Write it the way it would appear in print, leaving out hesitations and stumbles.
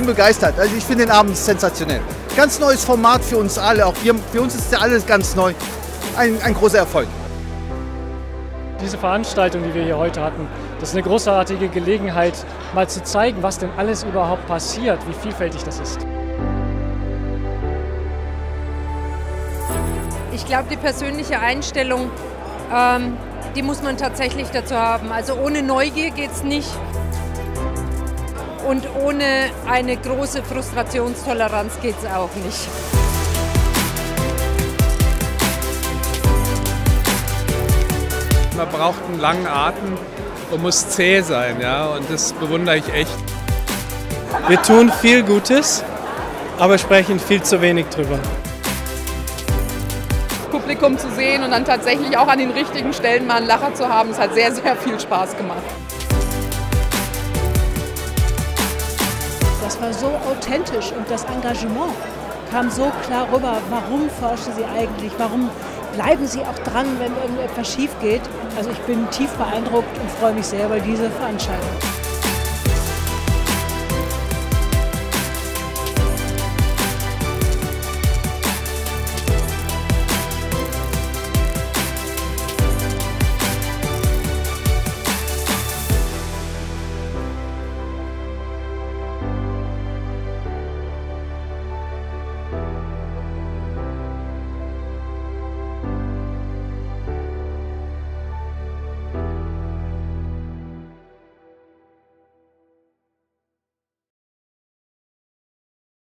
bin begeistert. Also ich finde den Abend sensationell. Ganz neues Format für uns alle. Auch für uns ist ja alles ganz neu. Ein großer Erfolg. Diese Veranstaltung, die wir hier heute hatten, das ist eine großartige Gelegenheit, mal zu zeigen, was denn alles überhaupt passiert, wie vielfältig das ist. Ich glaube, die persönliche Einstellung, die muss man tatsächlich dazu haben. Also ohne Neugier geht es nicht und ohne eine große Frustrationstoleranz geht es auch nicht. Man braucht einen langen Atem und muss zäh sein, ja, und das bewundere ich echt. Wir tun viel Gutes, aber sprechen viel zu wenig drüber. Publikum zu sehen und dann tatsächlich auch an den richtigen Stellen mal einen Lacher zu haben, es hat sehr, sehr viel Spaß gemacht. Das war so authentisch und das Engagement kam so klar rüber. Warum forschen Sie eigentlich? Warum bleiben Sie auch dran, wenn irgendetwas schief geht? Also ich bin tief beeindruckt und freue mich sehr über diese Veranstaltung.